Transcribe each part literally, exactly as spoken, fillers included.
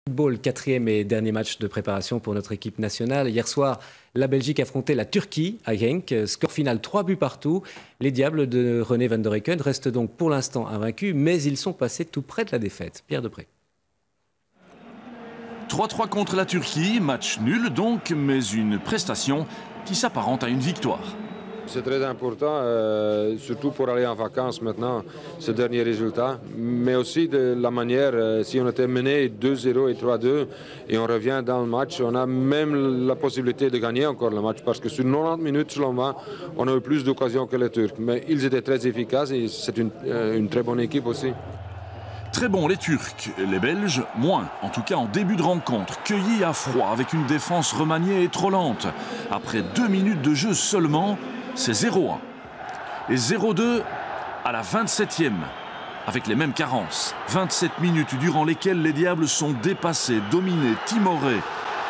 Football, quatrième et dernier match de préparation pour notre équipe nationale. Hier soir, la Belgique affrontait la Turquie à Genk. Score final trois buts partout. Les Diables de René van der Eycken restent donc pour l'instant invaincus, mais ils sont passés tout près de la défaite. Pierre Depré. trois trois contre la Turquie, match nul donc, mais une prestation qui s'apparente à une victoire. C'est très important, euh, surtout pour aller en vacances maintenant, ce dernier résultat, mais aussi de la manière, euh, si on était mené deux zéro et trois deux et on revient dans le match, on a même la possibilité de gagner encore le match parce que sur quatre-vingt-dix minutes, selon moi, on a eu plus d'occasions que les Turcs. Mais ils étaient très efficaces et c'est une, euh, une très bonne équipe aussi. Très bons les Turcs, les Belges moins, en tout cas en début de rencontre, cueillis à froid avec une défense remaniée et trop lente. Après deux minutes de jeu seulement, c'est zéro un. Et zéro deux à la vingt-septième, avec les mêmes carences. vingt-sept minutes durant lesquelles les Diables sont dépassés, dominés, timorés.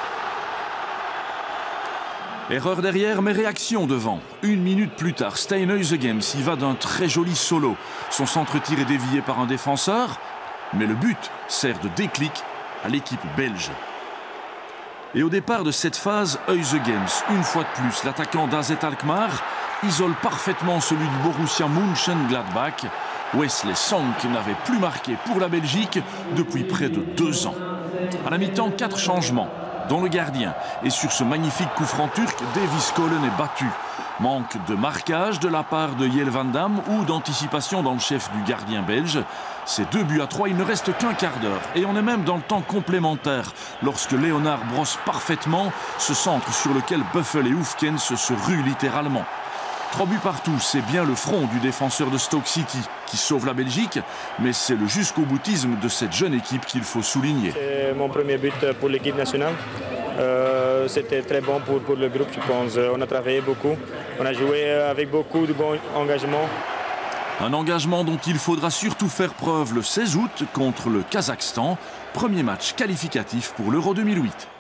Erreur derrière, mais réaction devant. Une minute plus tard, Steenhuisegem s'y va d'un très joli solo. Son centre-tir est dévié par un défenseur, mais le but sert de déclic à l'équipe belge. Et au départ de cette phase, Huizegems, une fois de plus, l'attaquant d'A Z Alkmaar, isole parfaitement celui de Borussia Mönchengladbach. Wesley Sonk n'avait plus marqué pour la Belgique depuis près de deux ans. À la mi-temps, quatre changements, dont le gardien. Et sur ce magnifique coup franc turc, Davis Kolen est battu. Manque de marquage de la part de Jelle Van Damme ou d'anticipation dans le chef du gardien belge. C'est deux buts à trois, il ne reste qu'un quart d'heure. Et on est même dans le temps complémentaire, lorsque Léonard brosse parfaitement ce centre sur lequel Buffel et Hoefkens se ruent littéralement. Trois buts partout, c'est bien le front du défenseur de Stoke City qui sauve la Belgique, mais c'est le jusqu'au boutisme de cette jeune équipe qu'il faut souligner. C'est mon premier but pour l'équipe nationale. Euh, C'était très bon pour, pour le groupe, je pense. On a travaillé beaucoup, on a joué avec beaucoup de bon engagement. Un engagement dont il faudra surtout faire preuve le seize août contre le Kazakhstan, premier match qualificatif pour l'Euro deux mille huit.